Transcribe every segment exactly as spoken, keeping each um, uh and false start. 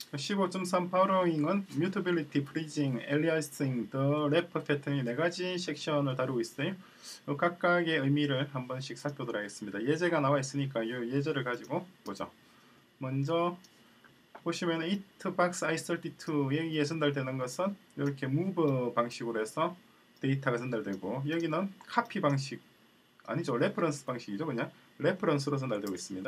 십오 점 삼 borrowing은 mutability, freezing, aliasing, the wrap 패턴이 네 가지 섹션을 다루고 있어요. 각각의 의미를 한 번씩 살펴보도록 하겠습니다. 예제가 나와 있으니까 이 예제를 가지고 보죠. 먼저 보시면 it box 아이 삼십이 여기에 전달되는 것은 이렇게 move 방식으로 해서 데이터가 전달되고, 여기는 copy 방식 아니죠, 레퍼런스 방식이죠. 그냥 레퍼런스로 전달되고 있습니다.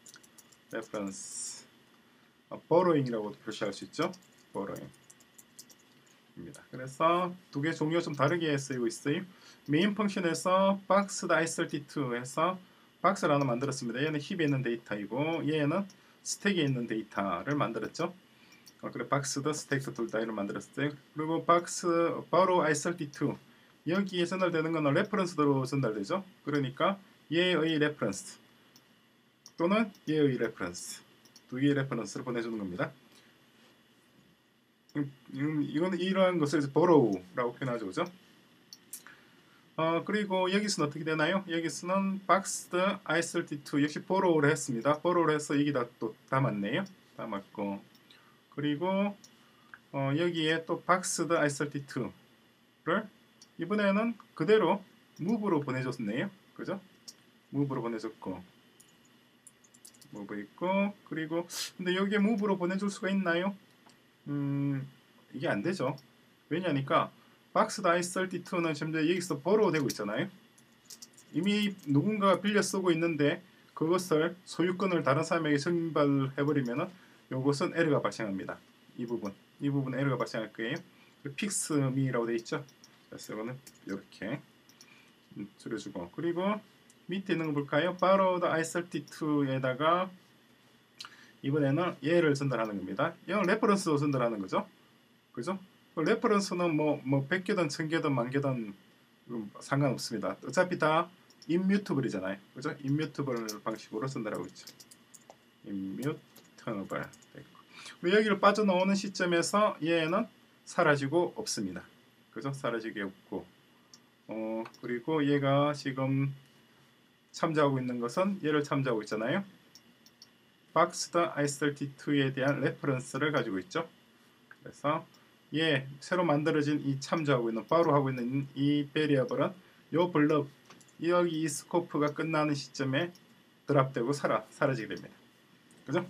레퍼런스 borrowing이라고 표시할 수 있죠. borrowing 입니다. 그래서 두 개 종류가 좀 다르게 쓰이고 있어요. 메인 펑션에서 boxed 아이 삼십이 해서 박스를 하나 만들었습니다. 얘는 힙에 있는 데이터이고 얘는 스택에 있는 데이터를 만들었죠. 어, 그래 박스도 스택도 둘 다 이를 만들었어요. 그리고 박스 borrow 아이 삼십이 여기에 전달되는 것은 레퍼런스로 전달되죠. 그러니까 얘의 레퍼런스 또는 얘의 레퍼런스 두 개의 레퍼런스를 보내주는 겁니다. 음, 이건 이러한 것을 borrow라고 표현하죠, 그죠? 어, 그리고 여기서는 어떻게 되나요? 여기서는 boxed 아이 삼십이 역시 borrow를 했습니다. borrow를 해서 여기다 또 담았네요. 담았고, 그리고 어, 여기에 또 boxed 아이 삼십이를 이번에는 그대로 move로 보내줬네요. 그죠? move로 보내줬고, move 있고, 그리고 근데 여기에 move로 보내줄 수가 있나요? 음, 이게 안 되죠. 왜냐니까 박스드 아이 삼십이는 지금 여기서 borrow 되고 있잖아요. 이미 누군가가 빌려 쓰고 있는데 그것을 소유권을 다른 사람에게 전발해버리면은 이것은 에러가 발생합니다. 이 부분, 이 부분 에러가 발생할 거예요. fix me라고 되어 있죠. 그래서 이거는 이렇게 줄여주고, 그리고 밑에 있는 거 볼까요? borrowed 아이 삼십이에다가 이번에는 얘를 전달하는 겁니다. 이건 레퍼런스로 전달하는 거죠. 그죠? 레퍼런스는 뭐, 뭐 백 개든 천 개든 만 개든 상관없습니다. 어차피 다 immutable이잖아요. 그죠? immutable 방식으로 전달하고 있죠. immutable. 여기를 빠져나오는 시점에서 얘는 사라지고 없습니다. 그죠? 사라지게 없고, 어, 그리고 얘가 지금 참조하고 있는 것은 얘를 참조하고 있잖아요. boxed 아이 삼십이에 대한 레퍼런스를 가지고 있죠. 그래서 얘 새로 만들어진 이 참조하고 있는 바로 하고 있는 이 베리어블은 요 블럭 여기 이 스코프가 끝나는 시점에 드랍되고 사라, 사라지게 됩니다. 그죠?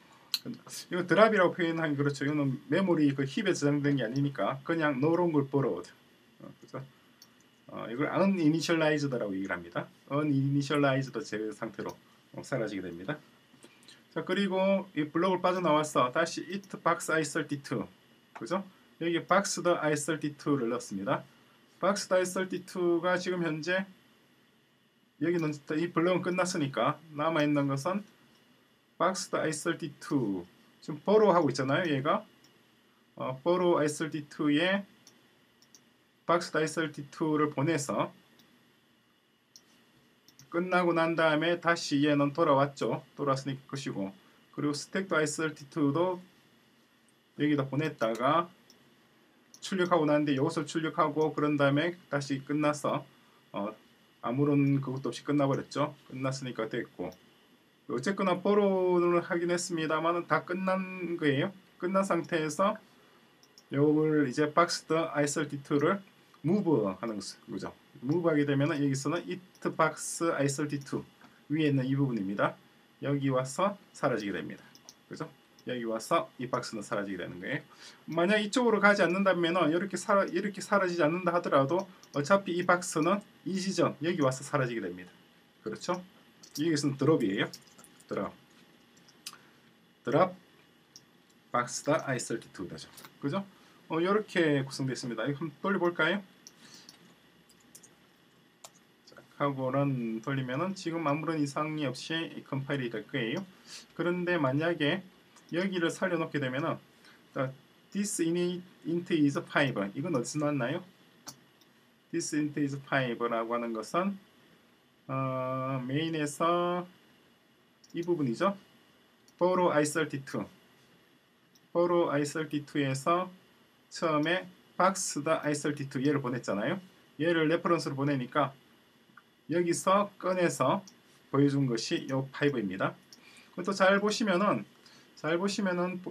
이거 드랍이라고 표현하기 그렇죠. 이거는 메모리 그 힙에 저장된 게 아니니까 그냥 no longer borrowed. 어, 그죠? 어, 이걸 uninitialized라고 얘기를 합니다. uninitialized 제 상태로 어, 사라지게 됩니다. 자, 그리고 이 블록을 빠져나와서 다시 it box 아이 삼십이 그죠? 여기 boxed 아이 삼십이를 넣습니다. boxed 아이 삼십이가 지금 현재 여기는 이 블록은 끝났으니까 남아있는 것은 boxed 아이 삼십이 지금 borrow 하고 있잖아요. 얘가 어, borrow 아이 삼십이에 boxed 아이 삼십이를 보내서 끝나고 난 다음에 다시 얘는 돌아왔죠. 돌아왔으니까 것이고, 그리고 스택도 아이 삼십이도 여기다 보냈다가 출력하고 나는데 이것을 출력하고 그런 다음에 다시 끝나서 어, 아무런 그것도 없이 끝나버렸죠. 끝났으니까 됐고, 어쨌거나 borrow를 하긴 했습니다만 다 끝난 거예요. 끝난 상태에서 요걸 이제 boxed 아이 삼십이를 move 하는 거죠. move 하게 되면 여기서는 it box 아이 삼십이 위에 있는 이 부분입니다. 여기 와서 사라지게 됩니다. 그죠? 여기 와서 이 박스는 사라지게 되는 거예요. 만약 이쪽으로 가지 않는다면 이렇게 사라, 이렇게 사라지지 않는다 하더라도 어차피 이 박스는 이 지점 여기 와서 사라지게 됩니다. 그렇죠? 여기서는 드롭이에요. 드롭. 드롭 박스다 아이 삼십이 되죠. 그죠? 어, 이렇게 구성되어 있습니다. 이거 한번 돌려볼까요? 자, 하고는 돌리면은 지금 아무런 이상이 없이 컴파일이 될 거예요. 그런데 만약에 여기를 살려놓게 되면은 this int is five 이건 어디서 나왔나요? this int is five라고 하는 것은 어, 메인에서 이 부분이죠. borrow 아이 삼십이 borrow 아이 삼십이에서 처음에 boxed 아이 삼십이 얘를 보냈잖아요. 얘를 레퍼런스로 보내니까 여기서 꺼내서 보여준 것이 요 파이브입니다. 또 잘 보시면은 잘 보시면은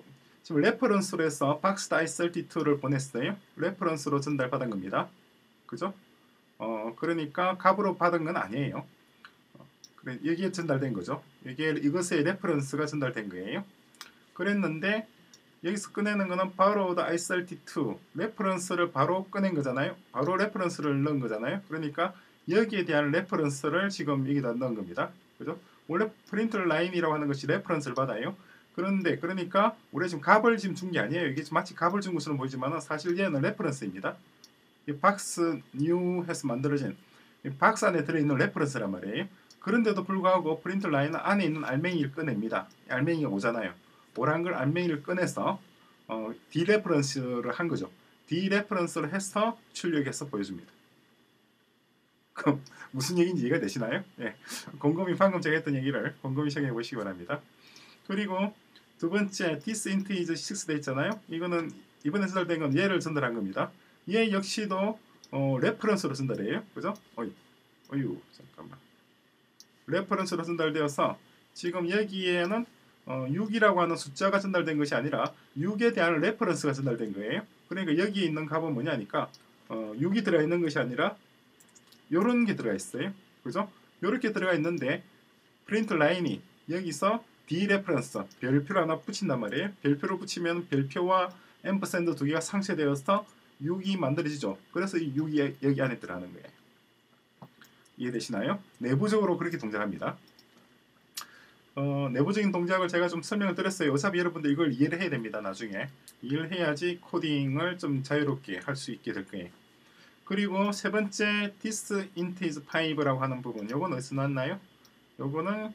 지금 레퍼런스로 해서 박스 아이 삼십이를 보냈어요. 레퍼런스로 전달받은 겁니다. 그죠? 어, 그러니까 값으로 받은 건 아니에요. 어, 그래, 여기에 전달된 거죠. 이게 이것의 레퍼런스가 전달된 거예요. 그랬는데 여기서 꺼내는 거는 바로 아이 삼십이 레퍼런스를 바로 꺼낸 거잖아요. 바로 레퍼런스를 넣은 거잖아요. 그러니까 여기에 대한 레퍼런스를 지금 여기다 넣은 겁니다. 그죠? 원래 프린트 라인이라고 하는 것이 레퍼런스를 받아요. 그런데 그러니까 우리가 지금 값을 지금 준 게 아니에요. 이게 마치 값을 준 것처럼 보이지만 사실 얘는 레퍼런스입니다. 이 박스 뉴 해서 만들어진 이 박스 안에 들어있는 레퍼런스란 말이에요. 그런데도 불구하고 프린트 라인은 안에 있는 알맹이를 꺼냅니다. 알맹이가 오잖아요. 오란 걸 알맹이를 꺼내서 어, 디레퍼런스를 한 거죠. 디레퍼런스를 해서 출력해서 보여줍니다. 그럼 무슨 얘기인지 이해가 되시나요? 예. 곰곰이 방금 제가 했던 얘기를 곰곰이 생각해 보시기 바랍니다. 그리고 두 번째 this int is six 돼 있잖아요. 이거는 이번에 전달된 건 얘를 전달한 겁니다. 얘 역시도 어, 레퍼런스로 전달해요. 그죠? 어이, 어유 잠깐만. 레퍼런스로 전달되어서 지금 여기에는 어, 육이라고 하는 숫자가 전달된 것이 아니라 육에 대한 레퍼런스가 전달된 거예요. 그러니까 여기에 있는 값은 뭐냐니까 어, 육이 들어가 있는 것이 아니라 요런 게 들어가 있어요. 그죠? 요렇게 들어가 있는데 프린트 라인이 여기서 디레퍼런스 별표를 하나 붙인단 말이에요. 별표를 붙이면 별표와 앰퍼샌드 두 개가 상쇄되어서 육이 만들어지죠. 그래서 이 육이 여기 안에 들어가는 거예요. 이해되시나요? 내부적으로 그렇게 동작합니다. 어, 내부적인 동작을 제가 좀 설명을 드렸어요. 어차피 여러분들 이걸 이해를 해야 됩니다. 나중에 이해를 해야지 코딩을 좀 자유롭게 할 수 있게 될 거예요. 그리고 세 번째 this int is five라고 하는 부분, 요건 어디서 나왔나요? 요거는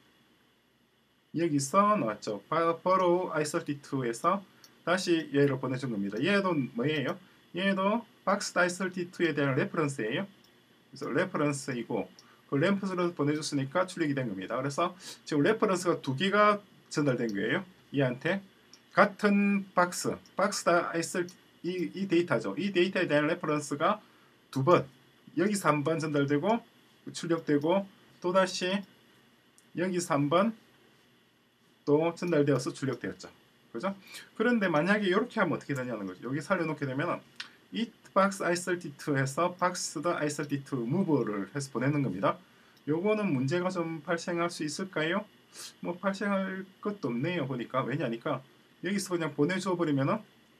여기서 나왔죠. borrow 아이 삼십이에서 다시 얘를 보내준 겁니다. 얘도 뭐예요? 얘도 박스 아이 삼십이에 대한 레퍼런스예요. 그래서 레퍼런스이고 그 레퍼런스로 보내줬으니까 출력이 된 겁니다. 그래서 지금 레퍼런스가 두 개가 전달된 거예요. 얘한테 같은 박스, 박스 아이 삼십이 이, 이 데이터죠. 이 데이터에 대한 레퍼런스가 두 번, 여기서 한 번 전달되고 출력되고 또다시 여기서 한 번 또 전달되어서 출력되었죠. 그죠? 그런데 만약에 이렇게 하면 어떻게 되냐는 거죠. 여기 살려놓게 되면 it box 아이 삼십이 해서 box 아이 삼십이 move를 해서 보내는 겁니다. 요거는 문제가 좀 발생할 수 있을까요? 뭐 발생할 것도 없네요. 보니까 왜냐니까 여기서 그냥 보내줘 버리면은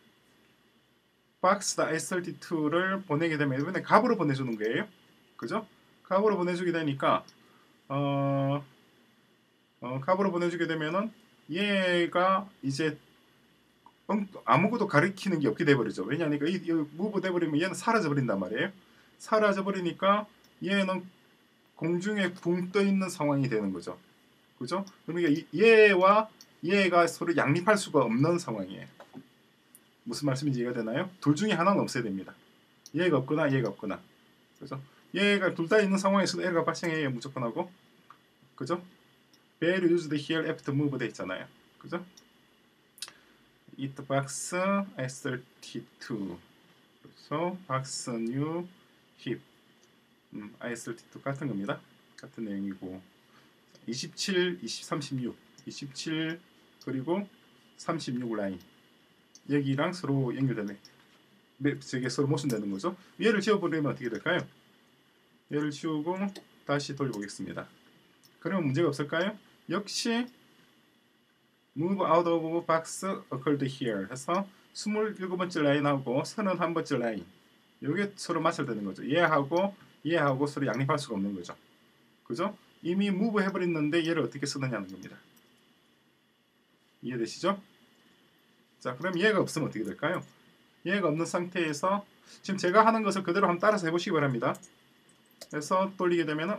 박스 아이 삼십이를 보내게 되면 이번에 값으로 보내주는 거예요. 그죠? 값으로 보내주게 되니까 어, 어, 값으로 보내주게 되면은 얘가 이제 아무것도 가리키는 게 없게 돼버리죠. 왜냐하니까 이, 이 무브 돼버리면 얘는 사라져버린단 말이에요. 사라져버리니까 얘는 공중에 붕 떠있는 상황이 되는 거죠. 그죠? 그러니까 얘와 얘가 서로 양립할 수가 없는 상황이에요. 무슨 말씀인지 이해가 되나요? 둘 중에 하나는 없어야 됩니다. 얘가 없거나 얘가 없거나. 그죠? 얘가 둘 다 있는 상황에서도 에러가 발생해야 무조건 하고. 그죠? value used here after move 돼 있잖아요. 그죠? it box 아이 삼십이 그래서 box new heap 음, 아이 삼십이 같은 겁니다. 같은 내용이고 이십칠, 이십, 삼십육 이십칠 그리고 삼십육 라인 여기랑 서로 연결되네. 저게 서로 모순되는 거죠. 얘를 지워버리면 어떻게 될까요? 얘를 지우고 다시 돌려보겠습니다. 그러면 문제가 없을까요? 역시 move out of box occurred here 해서 이십칠 번째 라인하고 삼십일 번째 라인 이게 서로 맞춰되는 거죠. 얘하고 얘하고 서로 양립할 수가 없는 거죠. 그죠? 이미 move 해버렸는데 얘를 어떻게 쓰느냐는 겁니다. 이해되시죠? 자, 그럼 얘가 없으면 어떻게 될까요? 얘가 없는 상태에서 지금 제가 하는 것을 그대로 한번 따라서 해보시기 바랍니다. 그래서 돌리게 되면은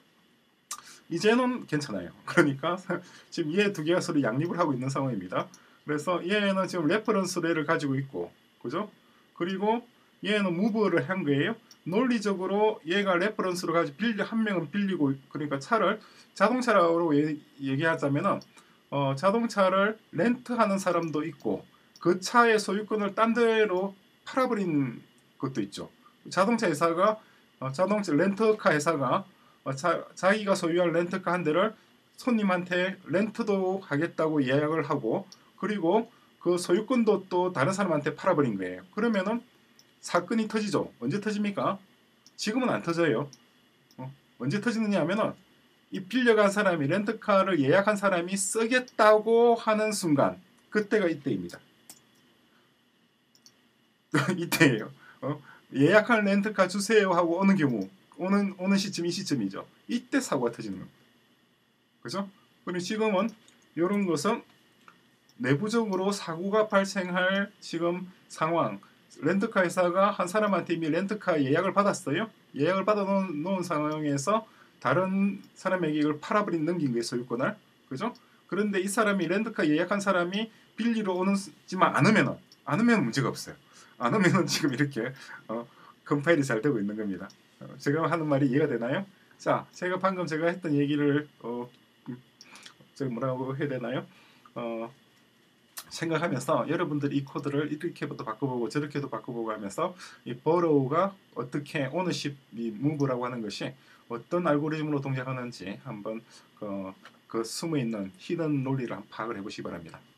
이제는 괜찮아요. 그러니까 지금 얘 두 개가 서로 양립을 하고 있는 상황입니다. 그래서 얘는 지금 레퍼런스를 가지고 있고, 그죠? 그리고 얘는 무브를 한 거예요. 논리적으로 얘가 레퍼런스로 가지고 빌리 한 명은 빌리고, 그러니까 차를 자동차로 예, 얘기하자면은 어, 자동차를 렌트하는 사람도 있고 그 차의 소유권을 딴 데로 팔아버린 것도 있죠. 자동차 회사가 어, 자동차 렌터카 회사가 어, 자, 자기가 소유할 렌터카 한 대를 손님한테 렌트도 하겠다고 예약을 하고 그리고 그 소유권도 또 다른 사람한테 팔아버린 거예요. 그러면은 사건이 터지죠. 언제 터집니까? 지금은 안 터져요. 어? 언제 터지느냐 하면은 이 빌려간 사람이 렌트카를 예약한 사람이 쓰겠다고 하는 순간 그때가 이때입니다. 이때예요. 어? 예약한 렌트카 주세요 하고 오는 경우 오는 오는 시점 이 시점이죠. 이때 사고가 터지는 겁니다. 그죠? 그리고 지금은 이런 것은 내부적으로 사고가 발생할 지금 상황. 렌트카 회사가 한 사람한테 이미 렌트카 예약을 받았어요. 예약을 받아 놓은, 놓은 상황에서 다른 사람에게 이걸 팔아버린 넘긴 거예요. 소유권을. 그죠? 그런데 이 사람이 렌트카 예약한 사람이 빌리러 오는지만 않으면은 않으면 문제가 없어요. 안 오면은 지금 이렇게 어, 컴파일이 잘 되고 있는 겁니다. 어, 제가 하는 말이 이해가 되나요? 자, 제가 방금 제가 했던 얘기를 어, 제가 뭐라고 해야 되나요? 어, 생각하면서 여러분들이 이 코드를 이렇게부터 바꿔보고 저렇게도 바꿔보고 하면서 이 borrow가 어떻게 오너십 이 move라고 하는 것이 어떤 알고리즘으로 동작하는지 한번 그, 그 숨어있는 히든 논리를 한번 파악을 해보시기 바랍니다.